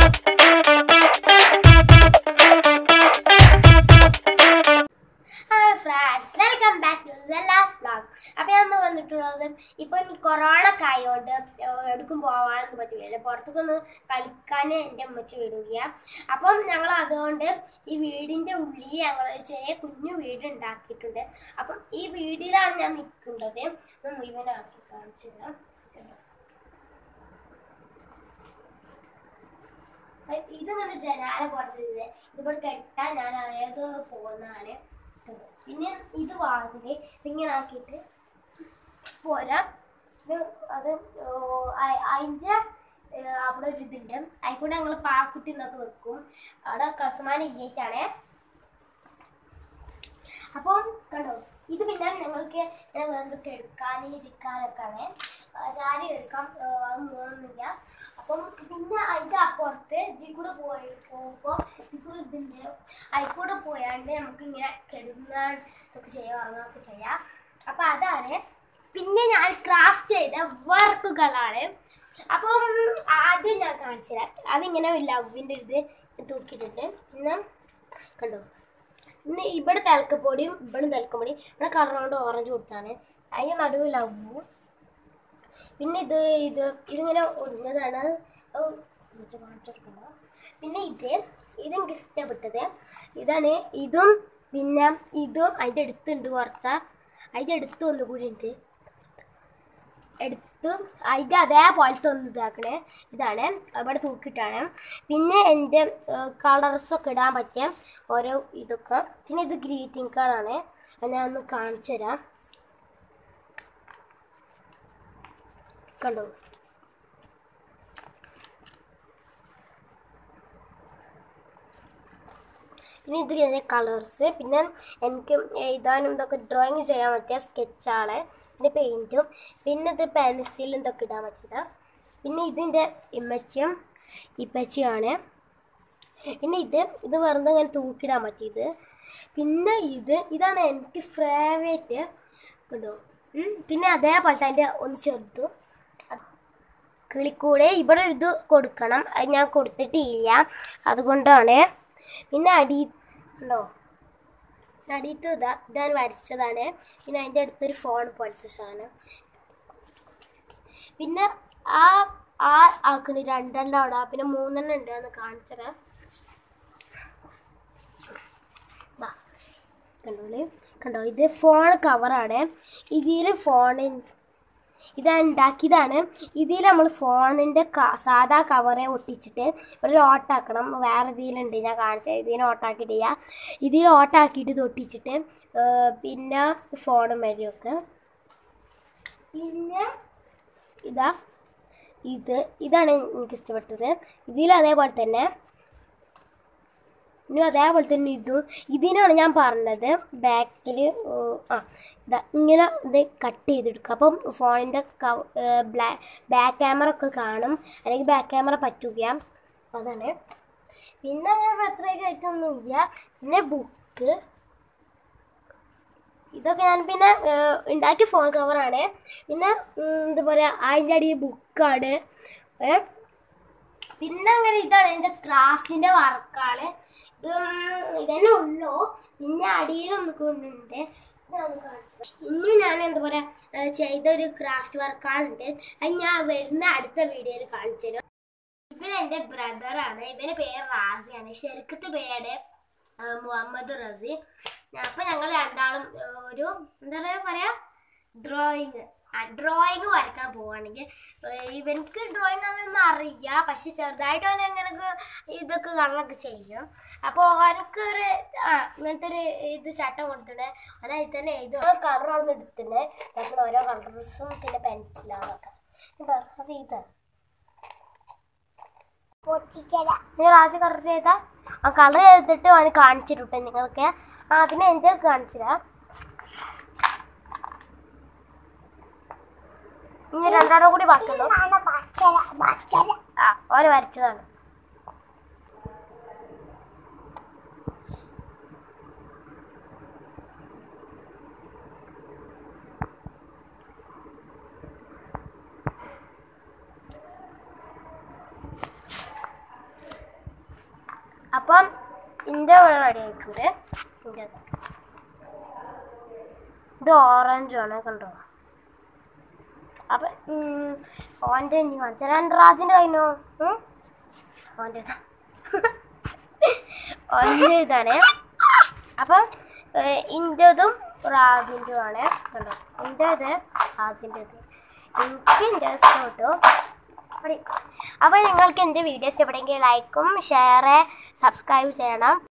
Welcome back to സെല്ലാസ് vlog. അപ്പോൾ ഞാൻ വന്നിട്ടുള്ളത് ഇപ്പം കൊറോണ ആയതുകൊണ്ട് എടുക്കും പോകാനൊന്നും പറ്റില്ല, പുറത്തേക്കൊന്ന് കളിക്കാൻ എൻ്റെ അമ്മച്ചി വിടുക. അപ്പം ഞങ്ങൾ അതുകൊണ്ട് ഈ വീടിൻ്റെ ഉള്ളിൽ ഞങ്ങൾ ചെറിയ കുഞ്ഞു വീട് ഉണ്ടാക്കിയിട്ടുണ്ട്. അപ്പം ഈ വീടിലാണ് ഞാൻ നിൽക്കുന്നത്. മുഴുവനാക്കി കാണിച്ചില്ല. ഇതിങ്ങനെ ജനാല കുറച്ചിത് ഇതുപോലെ കെട്ടാൻ ഞാൻ അതായത് പോകുന്നതാണ്. പിന്നെ ഇത് വാതില് ഇങ്ങനെ ആക്കിയിട്ട് പോരാ. അത് അതിൻ്റെ അവിടെ ഒരു ഇതുണ്ട്, അതിക്കൂടെ ഞങ്ങൾ പാക്കുട്ടി എന്നൊക്കെ വെക്കും. അവിടെ കസമാന ഇയ്യായിട്ടാണേ. അപ്പം കണ്ടോ, ഇത് പിന്നെ ഞങ്ങൾക്ക് എന്തൊക്കെ ഇരിക്കാനൊക്കെ ആണ്. ചാരി എടുക്കാം, അത് മൂന്നില്ല. അപ്പം പിന്നെ അതിൻ്റെ അപ്പുറത്ത് ഇതിൽ കൂടെ പോകുമ്പോൾ ഇതിൽ ഇതിൻ്റെ അതിൽ കൂടെ പോയാണ്ട് നമുക്ക് ഇങ്ങനെ ഇതൊക്കെ ചെയ്യാം, വാങ്ങുകയൊക്കെ ചെയ്യാം. അപ്പം അതാണ്. പിന്നെ ഞാൻ ക്രാഫ്റ്റ് ചെയ്ത വർക്കുകളാണ്. അപ്പം ആദ്യം ഞാൻ കാണിച്ചു തരാം. അതിങ്ങനെ ലവിൻ്റെ ഇത് തൂക്കിയിട്ടുണ്ട്. പിന്നെ കണ്ടോ, പിന്നെ ഇവിടെ തിളക്കപ്പൊടിയും ഇവിടെ തിളക്കപ്പൊടിയും ഇവിടെ കളറുകൊണ്ട് ഓറഞ്ച് കൊടുത്താണ്. അതിൻ്റെ നടുവ് ലവ്വും. പിന്നെ ഇതിങ്ങനെ ഒടിഞ്ഞതാണ്. പിന്നെ ഇതെനിക്ക് ഇഷ്ടപ്പെട്ടത് ഇതാണ്. ഇതും പിന്നെ ഇതും അതിൻ്റെ അടുത്തുണ്ട്, അതിൻ്റെ അടുത്ത് ഒന്നുകൂടി ഉണ്ട്. അതിൻ്റെ അതേപോലത്തെ ഒന്ന് ഇതാക്കണേ. ഇതാണ് ഇവിടെ തൂക്കിയിട്ടാണ്. പിന്നെ എൻ്റെ കളർസൊക്കെ ഇടാൻ പറ്റിയ ഓരോ ഇതൊക്കെ. പിന്നെ ഇത് ഗ്രീറ്റിംഗ് കാർഡാണ്. ഞാൻ ഒന്ന് കാണിച്ചു തരാം. കണ്ടോ, പിന്നെ ഇതിൻ്റെ കളേഴ്സ്. പിന്നെ എനിക്ക് എഴുതാനും ഇതൊക്കെ ഡ്രോയിങ് ചെയ്യാൻ പറ്റിയ സ്കെച്ചാണ്. പിന്നെ പെയിൻറ്റും. പിന്നെ ഇത് പെൻസിലും ഇതൊക്കെ ഇടാൻ പറ്റിയതാ. പിന്നെ ഇതിൻ്റെ ഇപ്പച്ചിയാണ്. പിന്നെ ഇത് വെറുതെ ഇങ്ങനെ തൂക്കിടാൻ പറ്റിയത്. പിന്നെ ഇതാണ് എനിക്ക് ഫേവറേറ്റ്. കണ്ടോ. പിന്നെ അതേപോലെ തന്നെ ഒന്ന് ചെറുതും കിളിക്കൂടെ ഇവിടെ ഇത് കൊടുക്കണം, അത് ഞാൻ കൊടുത്തിട്ടില്ല, അതുകൊണ്ടാണ്. പിന്നെ ഉണ്ടോ, അടിയത്ത് ഇതാണ് വരച്ചതാണ്. പിന്നെ അതിൻ്റെ അടുത്തൊരു ഫോൺ പോലത്തെ സാധനം. പിന്നെ ആക്കണി രണ്ടെണ്ണം അവിടെ, പിന്നെ മൂന്നെണ്ണം ഉണ്ട്. എന്ന് കാണിച്ചത് കണ്ടോ, ഇത് ഫോൺ കവറാണ്. ഇതാണ് ഉണ്ടാക്കിയതാണ്. ഇതിൽ നമ്മൾ ഫോണിൻ്റെ സാധാ കവറെ ഒട്ടിച്ചിട്ട് ഒരു ഓട്ടാക്കണം. വേറെ ഇതിലുണ്ട്, ഞാൻ കാണിച്ചത്. ഇതിനെ ഓട്ടാക്കിയിട്ടില്ല. ഇതിൽ ഓട്ടാക്കിയിട്ട് ഇത് ഒട്ടിച്ചിട്ട് പിന്നെ ഫോണും വരെയൊക്കെ. പിന്നെ ഇതാണ് എനിക്ക് ഇഷ്ടപ്പെട്ടത്. ഇതിലും അതേപോലെ തന്നെ ഇതിനാണ് ഞാൻ പറഞ്ഞത്. ബാക്കിൽ ഇങ്ങനെ ഇത് കട്ട് ചെയ്തെടുക്കുക. അപ്പം ഫോണിൻ്റെ ബാക്ക് ക്യാമറ ഒക്കെ കാണും, അല്ലെങ്കിൽ ബാക്ക് ക്യാമറ പറ്റുക. അതാണ്. പിന്നെ അങ്ങനെ പ്രത്യേക ആയിട്ടൊന്നുമില്ല. പിന്നെ ബുക്ക്, ഇതൊക്കെ ഞാൻ പിന്നെ ഉണ്ടാക്കിയ ഫോൺ കവറാണ്. പിന്നെ എന്താ പറയുക, അതിൻ്റെ അടിയിൽ ബുക്കാണ്. പിന്നെ അങ്ങനെ ഇതാണ് എൻ്റെ ക്രാഫ്റ്റിൻ്റെ വർക്കാണ്. ഇതന്നെ ഉള്ളൂ. പിന്നെ അടിയിലൊന്ന് കൊണ്ടുണ്ട്. ഇന്നും ഞാൻ എന്താ പറയുക ചെയ്തൊരു ക്രാഫ്റ്റ് വർക്കാളുണ്ട്. അത് ഞാൻ വരുന്ന അടുത്ത വീഡിയോയിൽ കാണിച്ചു തരും. ഇവൻ എൻ്റെ ബ്രദറാണ്. ഇവൻ്റെ പേര് റാസിയാണ്. ശരിക്കത്തെ പേര് മുഹമ്മദ് റസി. അപ്പം ഞങ്ങൾ രണ്ടാളും ഒരു എന്താ പറയുക ഡ്രോയിങ് വരയ്ക്കാൻ പോവുകയാണെങ്കിൽ ഇവനക്ക് ഡ്രോയിങ് അങ്ങനെയൊന്നും അറിയില്ല, പക്ഷെ ചെറുതായിട്ട് അവൻ എങ്ങനെയൊക്കെ ഇതൊക്കെ കളറൊക്കെ ചെയ്യും. അപ്പോൾ അവനക്കൊരു ഇങ്ങനത്തെ ഒരു ഇത് ചട്ടം കൊടുത്തിട്ട് അതിൽ തന്നെ കളറൊന്നും എടുത്തിട്ട് ഞങ്ങൾ ഓരോ കളർസും പിന്നെ പെൻസിലാണൊക്കെ അത് നിങ്ങൾ ആദ്യം കളർ ചെയ്താൽ ആ കളർ ചെയ്തിട്ട് അവന് കാണിച്ചിട്ടുണ്ട് നിങ്ങൾക്ക്. പിന്നെ എൻ്റെ കാണിച്ചില്ല. ഇനി രണ്ടാളും കൂടി ബാക്കിയുള്ളൂ. ഓന് വരച്ചതാണ്. അപ്പം ഇതിൻ്റെ റെഡി ആയിട്ടുണ്ട്. ഇത് ഓറഞ്ചാണ് കണ്ടോ. അപ്പം ഓൻ്റെ ഇനി കാണിച്ചാൽ രാജിൻ്റെ കഴിഞ്ഞോ ഓൻ്റെ ഓൻ്റെ ഇതാണ്. അപ്പം ഇൻ്റെതും റാജിൻ്റെതുമാണ് കണ്ടോ. എൻ്റേത് റാജിൻ്റെത് എനിക്ക് എൻ്റെ ഇഷ്ടപ്പെട്ടു. അപ്പോൾ നിങ്ങൾക്ക് എൻ്റെ വീഡിയോ ഇഷ്ടപ്പെട്ടെങ്കിൽ ലൈക്കും ഷെയർ സബ്സ്ക്രൈബ് ചെയ്യണം.